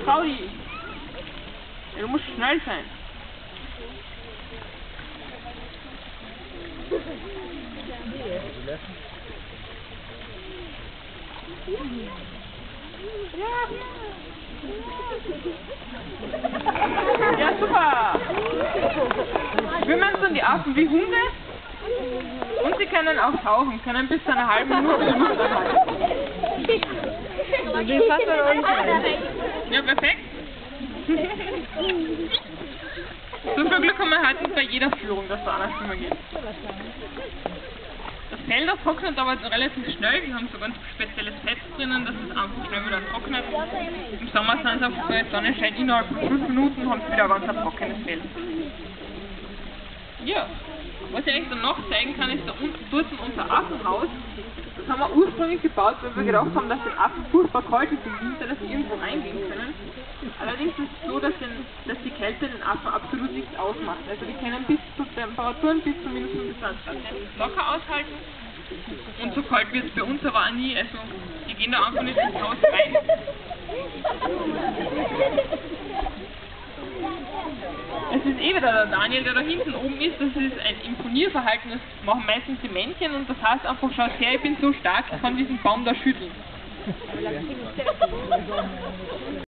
Trau dich! Ja, du musst schnell sein. Ja, super! Schwimmen tun die Affen wie Hunde und sie können auch tauchen, können bis zu einer halben Minute die Luft anhalten. Ja, perfekt. So viel Glück haben wir heute bei jeder Führung, dass da einer schwimmen geht. Das Fell, das trocknet aber relativ schnell. Die haben so ganz spezielles Fett drinnen, dass es einfach schnell wieder trocknet. Im Sommer sind sie auf der Sonnenschein, innerhalb von 5 Minuten haben sie wieder ein ganz trockenes Fell. Ja, was ich euch dann noch zeigen kann, ist da unten dort unser Affenhaus. Das haben wir ursprünglich gebaut, weil wir gedacht haben, dass den Affen furchtbar kalt ist im Winter, dass sie irgendwo reingehen können. Allerdings ist es so, dass die Kälte den Affen absolut nichts ausmacht. Also die können bis zu Temperaturen bis zu minus 25 Grad locker aushalten. Und so kalt wird es bei uns aber auch nie. Also die gehen da einfach nicht ins Haus rein. Es ist eh wieder der Daniel, der da hinten oben ist. Das ist ein Imponierverhalten, das machen meistens die Männchen und das heißt einfach, schau her, ich bin so stark, ich kann diesen Baum da schütteln.